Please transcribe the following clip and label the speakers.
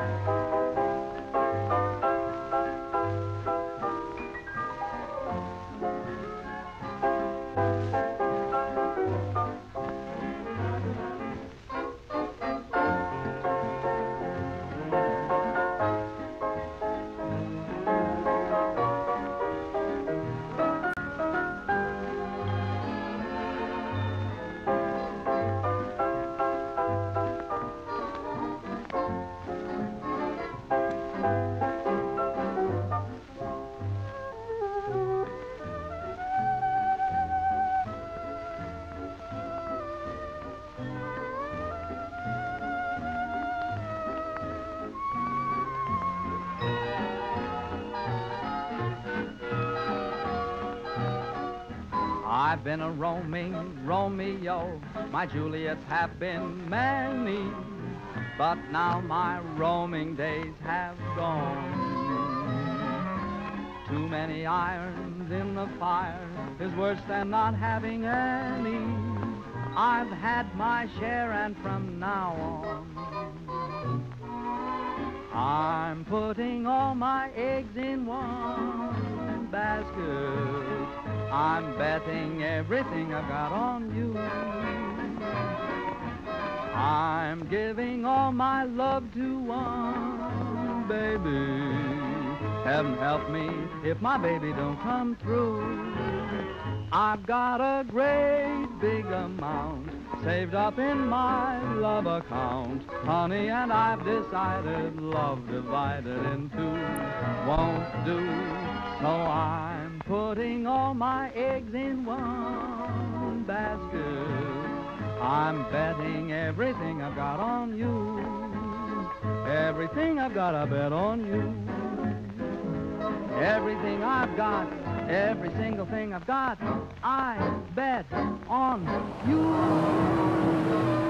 Speaker 1: I've been a roaming Romeo, my Juliets have been many, but now my roaming days have gone. Too many irons in the fire is worse than not having any. I've had my share and from now on, I'm putting all my eggs in one basket. I'm betting everything I've got on you. I'm giving all my love to one baby. Heaven help me if my baby don't come through. I've got a great big amount saved up in my love account, honey, and I've decided love divided in two won't do. So I'm putting all my eggs in one basket. I'm betting everything I've got on you. Everything I've got, I bet on you. Everything I've got, every single thing I've got, I bet on you.